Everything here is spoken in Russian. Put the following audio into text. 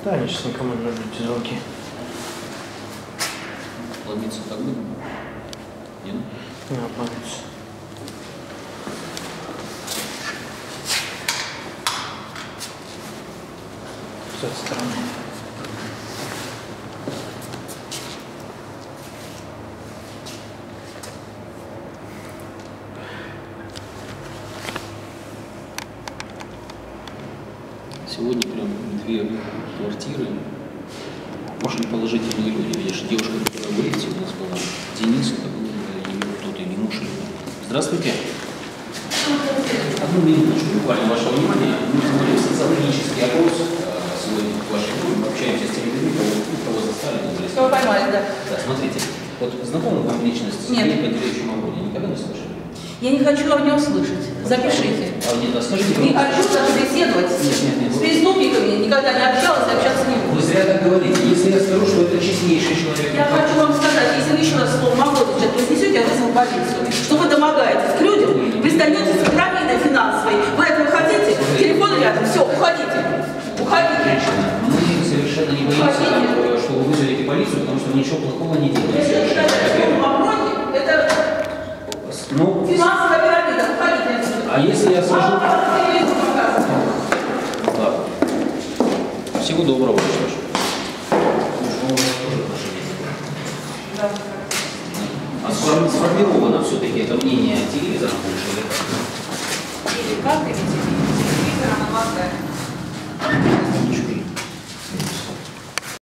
Да, они сейчас никому не нужны эти звонки. Ломиться так будет? Нет? Не оплатится. С этой стороны. Сегодня прям две квартиры. Очень положительные люди. Видишь, девушка, которая в лифте у нас была, Денис, это был ее кто-то или муж. Здравствуйте. Одну минуточку, буквально ваше внимание. Мы проводим социологический опрос сегодня в вашей группе. Мы общаемся с теми людьми, кого застали. Что вы поймали, да? Да, смотрите. Вот знакома вам личность Сергея Пантелеевича Мавроди? Никогда не слышали? Я не хочу о нем слышать. Запишите. Нет, скажите, Не хочу даже беседовать. Нет. С преступниками никогда не общалась, общаться не буду. Вы зря так говорите. Если я скажу, что это честнейший человек... Я хочу вам сказать, если вы еще раз слово Мавроди произнесете, я вызову полицию. Что вы домогаетесь к людям, вы станете с пирамидой финансовой. Вы этого хотите? Телефон рядом. Все, уходите. Уходите. Мы совершенно не боимся, что вы вызовете полицию, потому что ничего плохого не делаете. Если сказать слово Мавроди, это финансовая пирамида. Уходите отсюда. А если я скажу... Ладно. Всего доброго, что ж. Да. А сформировано все-таки это мнение телевизора больше или как? Или как, или телевизором, и